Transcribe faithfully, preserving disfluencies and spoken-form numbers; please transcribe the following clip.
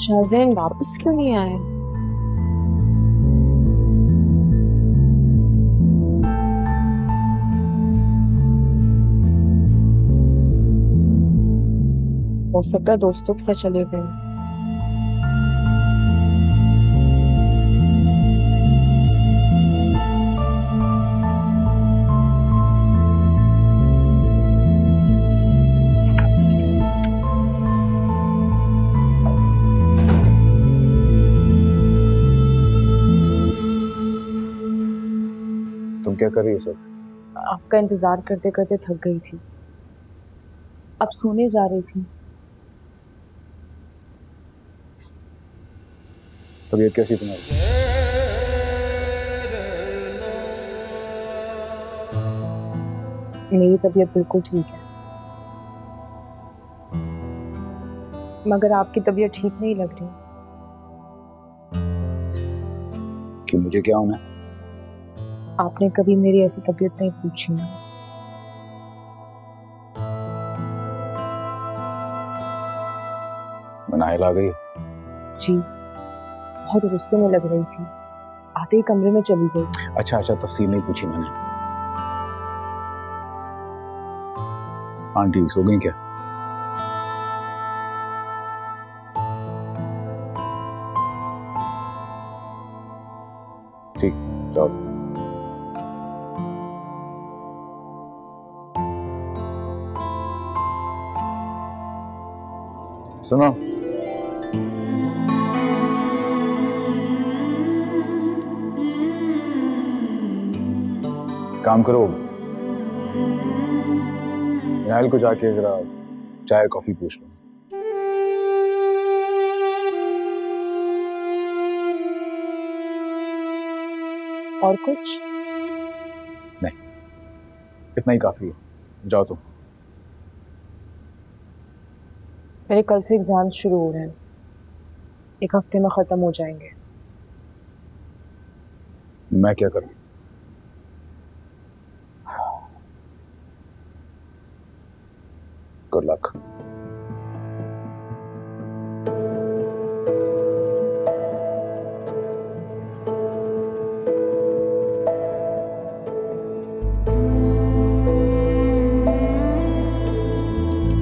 शाहज़ैन वापस क्यों नहीं आए? हो सकता है दोस्तों के साथ चले गए। तुम क्या कर रही हो सर? आपका इंतजार करते करते थक गई थी, अब सोने जा रही थी। तबीयत कैसी तुम्हारी? मेरी तबीयत बिल्कुल ठीक है, मगर आपकी तबीयत ठीक नहीं लग रही। कि मुझे क्या होना है? आपने कभी मेरी ऐसी तबीयत नहीं पूछी ना। मनाहिल आ गई? जी, बहुत गुस्से में लग रही थी, आते ही कमरे में चली गई। अच्छा अच्छा, तफसील नहीं पूछी मैंने। आंटी सो गई क्या? ठीक, जाओ। सुनो, काम करो, मनाहिल को जाके जरा चाय कॉफी पूछ लो। और कुछ? नहीं, इतना ही काफी है, जाओ तुम। मेरे कल से एग्जाम शुरू हो रहे हैं, एक हफ्ते में खत्म हो जाएंगे। मैं क्या करूं? Good luck.